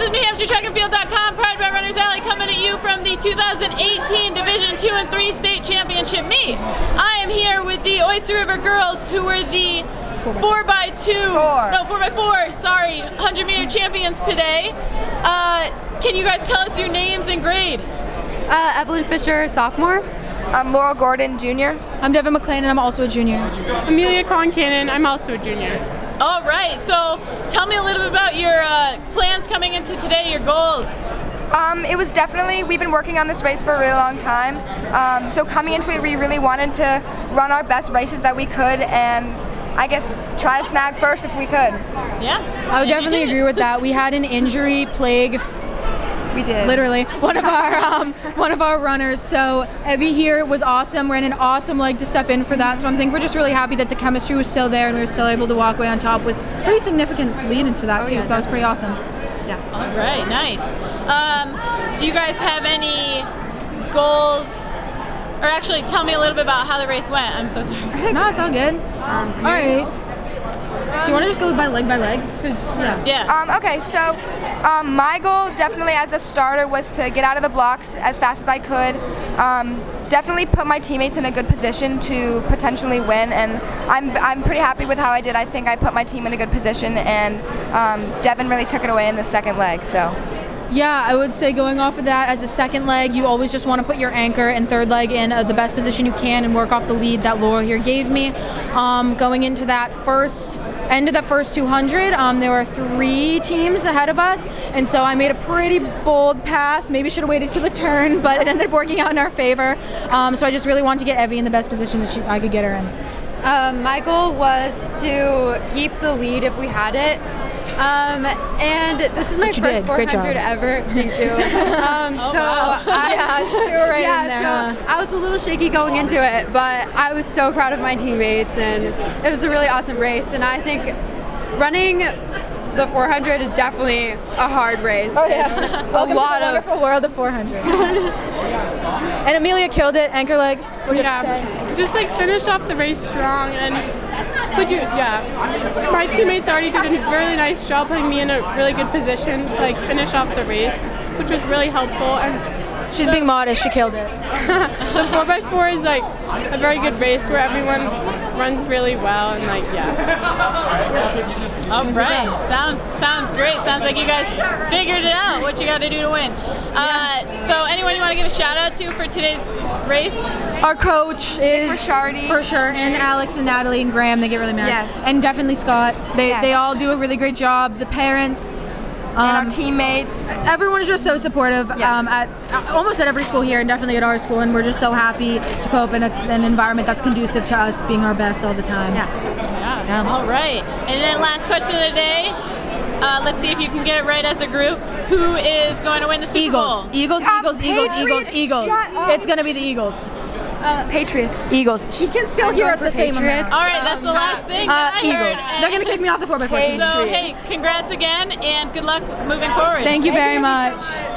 is NewHampshireTrackandField.com, powered by Runners Alley, coming at you from the 2018 Division 2 and 3 State Championship meet. I am here with the Oyster River girls, who were the 4x4, sorry, 100-meter champions today. Can you guys tell us your names and grade? Evelyn Fisher, sophomore. I'm Laurel Gordon, junior. I'm Devin McLean, and I'm also a junior. Amelia Concannon, I'm also a junior. All right, so tell me a little bit about your plans coming into today, your goals. It was definitely, we've been working on this race for a really long time. So coming into it, we really wanted to run our best races that we could, and I guess try to snag first if we could. Yeah. I would definitely agree with that. We had an injury plague. We did. Literally, one of our runners. So Evie here was awesome. Ran an awesome leg to step in for that. So I think we're just really happy that the chemistry was still there and we were still able to walk away on top with pretty significant lead into that too. Yeah, so that was pretty awesome. Yeah. All right, nice. Do you guys have any goals? Or actually, tell me a little bit about how the race went. I'm so sorry. No, it's all good. All right. Do you want to just go by leg? So, yeah. Okay, so my goal definitely as a starter was to get out of the blocks as fast as I could. Definitely put my teammates in a good position to potentially win, and I'm pretty happy with how I did. I think I put my team in a good position, and Devin really took it away in the second leg. So. Yeah, I would say going off of that, as a second leg, you always just want to put your anchor and third leg in the best position you can and work off the lead that Laurel here gave me. Going into that end of the first 200, there were 3 teams ahead of us, and so I made a pretty bold pass. Maybe should have waited to the turn, but it ended up working out in our favor. So I just really wanted to get Evie in the best position that I could get her in. My goal was to keep the lead if we had it. And this is my first 400 ever. Thank you. I was a little shaky going into it, but I was so proud of my teammates, and it was a really awesome race. And I think running the 400 is definitely a hard race. Oh yeah, welcome to the wonderful world of 400. And Amelia killed it, anchor leg. What do you have to say? Just like finished off the race strong, and my teammates already did a really nice job putting me in a really good position to like finish off the race, which was really helpful. And she's being modest, she killed it. The 4x4 is like a very good race where everyone runs really well, and like All right, sounds great. Sounds like you guys figured it out, what you got to do to win. So anyone you want to give a shout out to for today's race? Our coach is Rishardi. For sure, and Alex and Natalie and Graham, they get really mad. Yes. And definitely Scott. They all do a really great job. The parents. And our teammates. Everyone is just so supportive at almost at every school here, and definitely at our school, and we're just so happy to go up in an environment that's conducive to us being our best all the time. Yeah. All right. And then last question of the day. Let's see if you can get it right as a group. Who is going to win the Super Bowl? Eagles. It's going to be the Eagles. Patriots. Eagles. She can still hear us the same amount. All right, that's the last thing that I Eagles. heard. They're going to kick me off the 4x4. So, hey, congrats again, and good luck moving forward. Thank you very much.